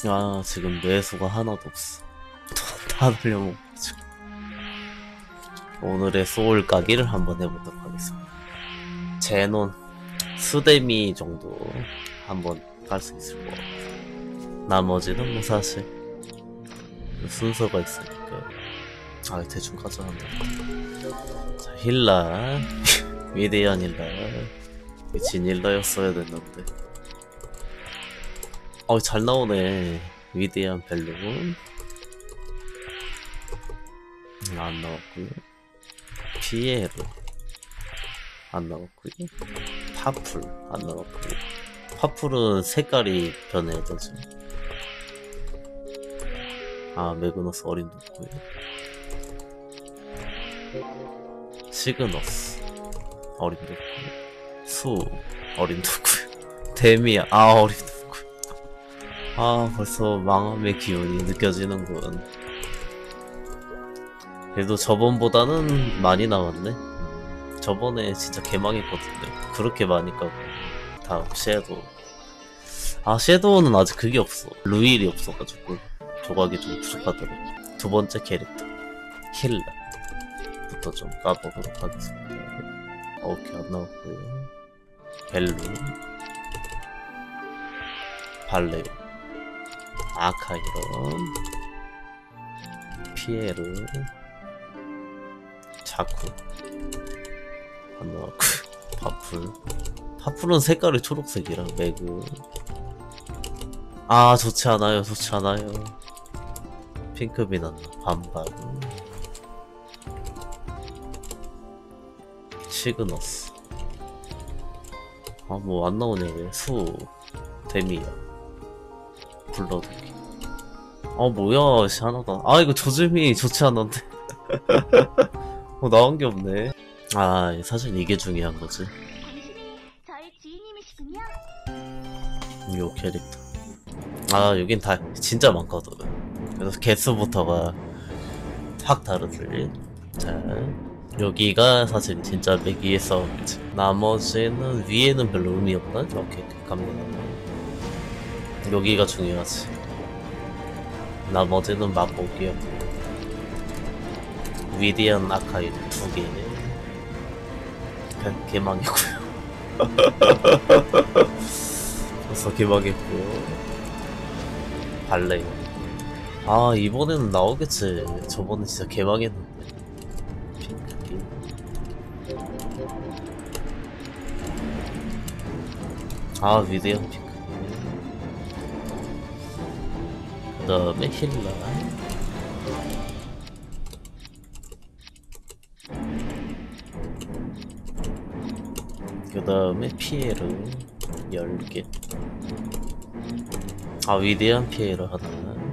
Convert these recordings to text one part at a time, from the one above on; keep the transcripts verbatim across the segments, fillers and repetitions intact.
아, 지금 매수가 하나도 없어. 다 돌려먹어가지고. 오늘의 소울 까기를 한번 해보도록 하겠습니다. 제논 수데미 정도 한번 깔 수 있을 것 같아요. 나머지는 뭐 사실 순서가 있으니까 아 대충 가져간다. 자, 힐라 위대한 힐라 진 힐라였어야 됐는데 어 잘 나오네. 위대한 벨룬 안 나왔고요. 피에르 안 나왔고요. 파풀 안 나왔고요. 파풀은 색깔이 변해야 되죠. 아 매그너스 어림도 없고요. 시그너스 어림도 없고요. 수 어림도 없고요. 데미아 아 어림도 없고요. 아 벌써 망함의 기운이 느껴지는군. 그래도 저번보다는 많이 나왔네. 저번에 진짜 개망했거든요. 그렇게 많이 까고. 다음 섀도우. 아 섀도우는 아직 그게 없어. 루일이 없어가지고 조각이 좀 부족하더라고. 두 번째 캐릭터 힐라부터 좀 까보도록 하겠습니다. 오케이 안 나왔고요. 벨룬 발레오 아카이런 피에르 자쿠 안 나왔고 파풀 파풀은 색깔이 초록색이라 매그 아 좋지 않아요 좋지 않아요. 핑크빛 안 나. 반반 시그너스 아 뭐 안 나오네 왜. 수 데미야 블러드기 아 뭐야 씨 하나다. 아 이거 조짐이 좋지 않은데 뭐 나온 게 없네. 아 사실 이게 중요한 거지. 저의 지인님이시군요. 요 캐릭터 아 여긴 다 진짜 많거든. 그래서 개수부터가 확 다르지. 자 여기가 사실 진짜 매기의 싸움이지. 나머지는 위에는 별로 의미 없나? 오케이 갑니다. 여기가 중요하지. 나머지는 맛보기였고 위대한 아카이브 두개 개망이고요. 벌써 개망했고요. 발레 아 이번에는 나오겠지. 저번에 진짜 개망했는데. 핑크빛 아 위대한 핑크빛 그 다음에 힐라 그 다음에 피에르 열 개 아 위대한 피에르 하나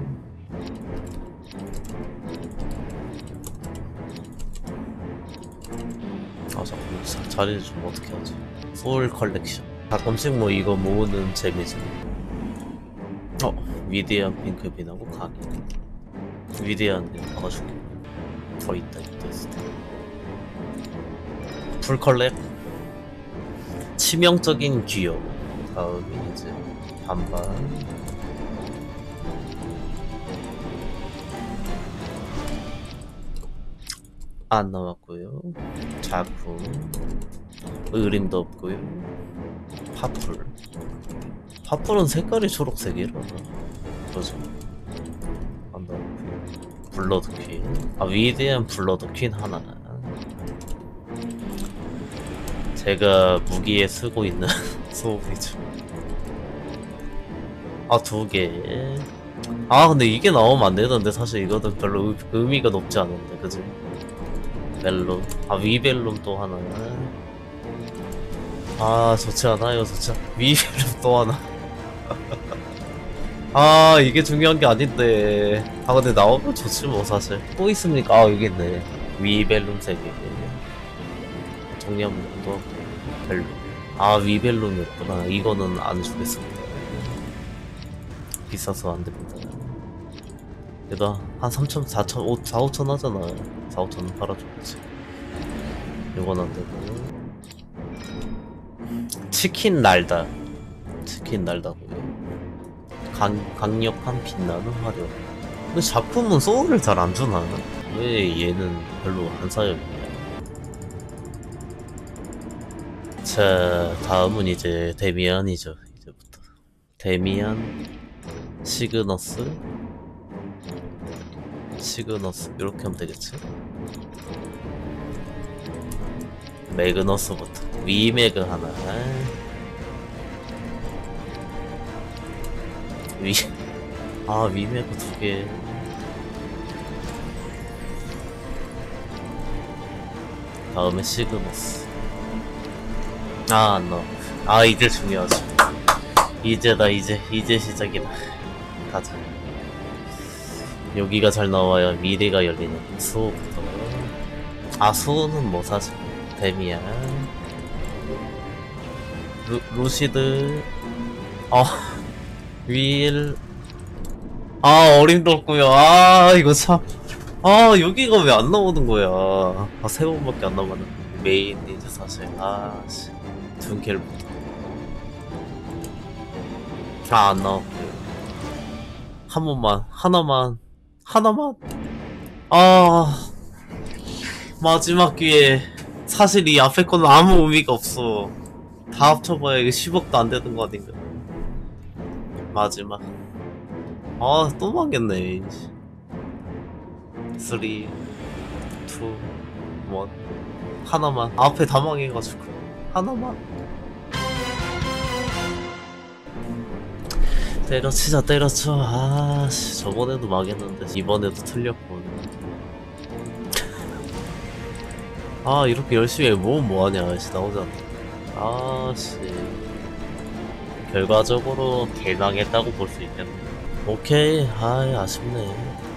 아 잠깐만 자, 자리를 좀 어떻게 하지. 소울 컬렉션 가끔씩 뭐 이거 모으는 재미지. 어 위대한 핑크빛하고 강이 위대한 데 박아줄게. 더 있다 있다 있다. 풀 컬렉 치명적인 귀여움. 다음이 이제 반반 안 나왔고요. 작품 의림도 없고요. 파풀 파풀은 색깔이 초록색이라 그러죠. 안 나왔고요. 블러드 퀸 아 위대한 블러드 퀸 하나 제가 무기에 쓰고 있는 소울이죠. 아 두개 아 근데 이게 나오면 안 되던데. 사실 이거는 별로 의, 의미가 높지 않은데 그지. 벨룸 아 위벨룸 또 하나 아 좋지 않아요. 좋지 않... 위벨룸 또 하나 아 이게 중요한 게 아닌데. 아 근데 나오면 좋지 뭐 사실. 또 있습니까? 아 여기 있네. 위벨룸 세 개 정리한번도 벨룸 아 위벨룸이었구나. 이거는 안 주겠습니다. 비싸서 안 됩니다. 그래도 한 삼천, 사천, 오, 사, 오천 하잖아. 사, 오천은 팔아줘야지. 이건 안 되고. 치킨 날다. 치킨 날다고요. 강, 강력한 빛나는 화력. 근데 작품은 소울을 잘 안 주나? 왜 얘는 별로 안 사용이냐? 자, 다음은 이제 데미안이죠. 이제부터 데미안, 시그너스, 시그너스 이렇게 하면 되겠지? 매그너스부터 위매그 하나. 위, 아 위매그 두 개. 다음에 시그너스. 아, 안 나와. 아, 이제 중요하지. 이제다, 이제. 이제 시작이다. 가자. 여기가 잘 나와야 미래가 열리는 수호부터. 아, 수호는 뭐 사실. 데미안. 루, 루시드. 아, 윌. 아, 어림도 없구요. 아, 이거 참. 아, 여기가 왜 안 나오는 거야. 아, 세 번밖에 안 남았는데. 메인 이제 사실. 아, 씨. 둔켈부터. 아, 안 나왔고요. 한 번만, 하나만, 하나만. 아, 마지막 기회. 사실 이 앞에 거는 아무 의미가 없어. 다 합쳐봐야 이게 십억도 안 되는 거 아닌가. 마지막. 아, 또 망했네. 삼, 이, 일. 하나만. 앞에 다 망해가지고. 하나만. 때려치자, 때려쳐. 아씨, 저번에도 망했는데 이번에도 틀렸고. 아, 이렇게 열심히 모으면 뭐하냐. 씨, 나오잖아. 아씨, 결과적으로 개망했다고 볼 수 있겠네. 오케이. 아이, 아쉽네.